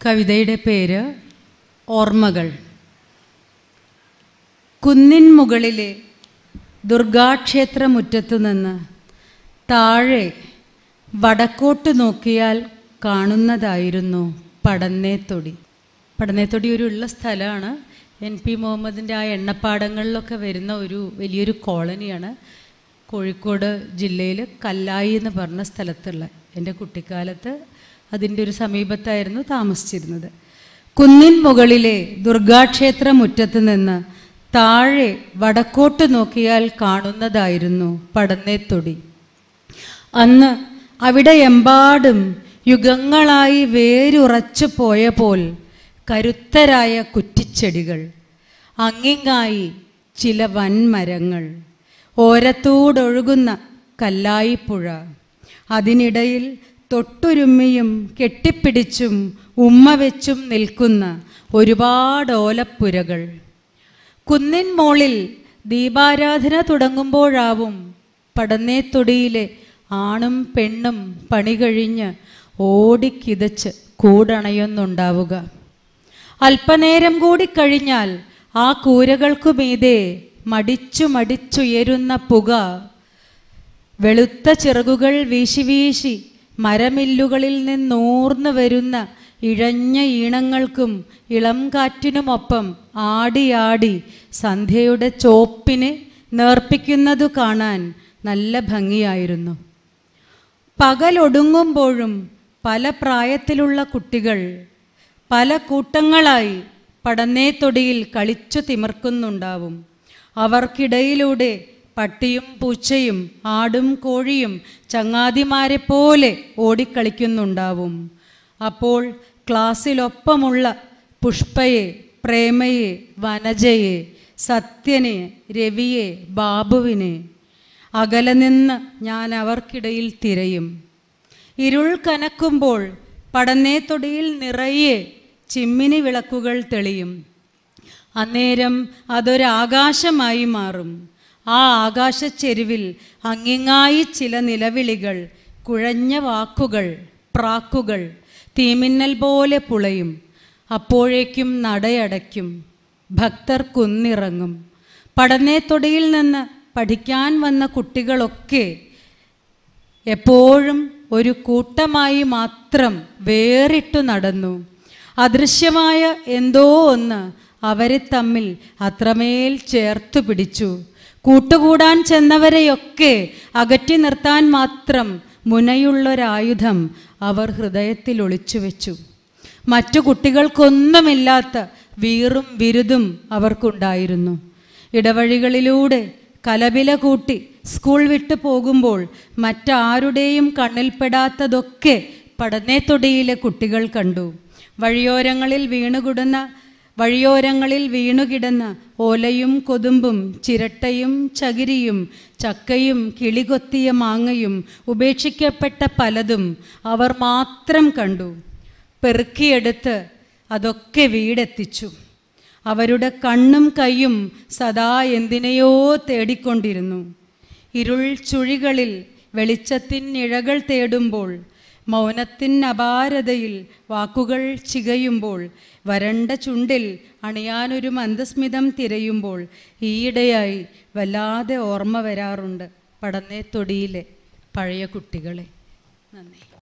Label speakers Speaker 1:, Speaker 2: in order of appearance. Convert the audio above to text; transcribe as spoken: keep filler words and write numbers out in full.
Speaker 1: കവിതയുടെ പേര് ഓർമ്മകൾ. കുന്നിൻ മുകളിലെ ദുർഗാക്ഷേത്ര മുറ്റത്തു നിന്ന് താഴെ വടക്കോട്ട് നോക്കിയാൽ കാണുന്നതായിരുന്നു പടന്നേത്തൊടി. പടന്നേത്തൊടി ഒരു ഉള്ള സ്ഥലമാണ്. എൻ പി മുഹമ്മദിൻ്റെ ആ എണ്ണപ്പാടങ്ങളിലൊക്കെ വരുന്ന ഒരു വലിയൊരു കോളനിയാണ്. കോഴിക്കോട് ജില്ലയിൽ കല്ലായി എന്ന് പറഞ്ഞ സ്ഥലത്തുള്ള. എൻ്റെ കുട്ടിക്കാലത്ത് അതിൻ്റെ ഒരു സമീപത്തായിരുന്നു താമസിച്ചിരുന്നത്. കുന്നിൻ മുകളിലെ ദുർഗാക്ഷേത്ര മുറ്റത്ത് നിന്ന് താഴെ വടക്കോട്ട് നോക്കിയാൽ കാണുന്നതായിരുന്നു പടന്നേത്തൊടി. അന്ന് അവിടെ എമ്പാടും യുഗങ്ങളായി വേരുറച്ചു പോയ പോൽ കരുത്തരായ കുറ്റിച്ചെടികൾ, അങ്ങിങ്ങായി ചില വൻമരങ്ങൾ, ഓരത്തൂടൊഴുകുന്ന കല്ലായിപ്പുഴ, അതിനിടയിൽ തൊട്ടുരുമ്മിയും കെട്ടിപ്പിടിച്ചും ഉമ്മ വെച്ചും നിൽക്കുന്ന ഒരുപാട് ഓലപ്പുരകൾ. കുന്നിൻ മോളിൽ ദീപാരാധന തുടങ്ങുമ്പോഴാവും പടന്നേത്തൊടിയിലെ ആണും പെണ്ണും പണി കഴിഞ്ഞ് ഓടിക്കിതച്ച് കൂടണയൊന്നുണ്ടാവുക. അല്പനേരം കൂടി കഴിഞ്ഞാൽ ആ കൂരകൾക്കു മീതെ മടിച്ചു മടിച്ചുയരുന്ന പുക വെളുത്ത ചിറകുകൾ വീശി വീശി മരമില്ലുകളിൽ നിന്നൂർന്നു വരുന്ന ഇഴഞ്ഞ ഈണങ്ങൾക്കും ഇളം കാറ്റിനുമൊപ്പം ആടിയാടി സന്ധ്യയുടെ ചോപ്പിനെ നേർപ്പിക്കുന്നതു കാണാൻ നല്ല ഭംഗിയായിരുന്നു. പകലൊടുങ്ങുമ്പോഴും പല പ്രായത്തിലുള്ള കുട്ടികൾ പല കൂട്ടങ്ങളായി പടന്നേത്തൊടിയിൽ കളിച്ചു തിമിർക്കുന്നുണ്ടാവും. അവർക്കിടയിലൂടെ പട്ടിയും പൂച്ചയും ആടും കോഴിയും ചങ്ങാതിമാരെ പോലെ ഓടിക്കളിക്കുന്നുണ്ടാവും. അപ്പോൾ ക്ലാസ്സിലൊപ്പമുള്ള പുഷ്പയെ, പ്രേമയെ, വനജയെ, സത്യനെ, രവിയെ, ബാബുവിനെ അകലെ നിന്ന് ഞാൻ അവർക്കിടയിൽ തിരയും. ഇരുൾ കനക്കുമ്പോൾ പടന്നേത്തൊടിയിൽ നിറയെ ചിമ്മിനി വിളക്കുകൾ തെളിയും. അന്നേരം അതൊരാകാശമായി മാറും. ആ ആകാശച്ചെരുവിൽ അങ്ങിങ്ങായി ചില നിലവിളികൾ, കുഴഞ്ഞ വാക്കുകൾ, പ്രാക്കുകൾ തീമിന്നൽ പോലെ പുളയും. അപ്പോഴേക്കും നടയടയ്ക്കും. ഭക്തർ കുന്നിറങ്ങും. പടന്നേത്തൊടിയിൽ നിന്ന് പഠിക്കാൻ വന്ന കുട്ടികളൊക്കെ എപ്പോഴും ഒരു കൂട്ടമായി മാത്രം വേറിട്ടു നടന്നു. അദൃശ്യമായ എന്തോ ഒന്ന് അവരെ തമ്മിൽ അത്രമേൽ ചേർത്തു പിടിച്ചു. കൂട്ടുകൂടാൻ ചെന്നവരെയൊക്കെ അകറ്റി നിർത്താൻ മാത്രം മുനയുള്ളൊരായുധം അവർ ഹൃദയത്തിൽ ഒളിച്ചു വെച്ചു. മറ്റു കുട്ടികൾക്കൊന്നുമില്ലാത്ത വീറും വിരുതും അവർക്കുണ്ടായിരുന്നു. ഇടവഴികളിലൂടെ കലപില കൂട്ടി സ്കൂൾ വിട്ടു പോകുമ്പോൾ മറ്റാരുടെയും കണ്ണിൽപ്പെടാത്തതൊക്കെ പടന്നേത്തൊടിയിലെ കുട്ടികൾ കണ്ടു. വഴിയോരങ്ങളിൽ വീണുകിടുന്ന വഴിയോരങ്ങളിൽ വീണുകിടന്ന ഓലയും കൊതുമ്പും ചിരട്ടയും ചകിരിയും ചക്കയും കിളികൊത്തിയ മാങ്ങയും ഉപേക്ഷിക്കപ്പെട്ട പലതും അവർ മാത്രം കണ്ടു. പെറുക്കിയെടുത്ത് അതൊക്കെ വീടെത്തിച്ചു. അവരുടെ കണ്ണും കൈയും സദാ എന്തിനെയോ തേടിക്കൊണ്ടിരുന്നു. ഇരുൾ ചുഴികളിൽ വെളിച്ചത്തിനിഴകൾ തേടുമ്പോൾ, മൗനത്തിൻ അപാരതയിൽ വാക്കുകൾ ചികയുമ്പോൾ, വരണ്ട ചുണ്ടിൽ അണിയാനൊരു മന്ദസ്മിതം തിരയുമ്പോൾ ഈയിടെയായി വല്ലാതെ ഓർമ്മ വരാറുണ്ട് പടന്നേത്തൊടിയിലെ പഴയ കുട്ടികളെ. നന്ദി.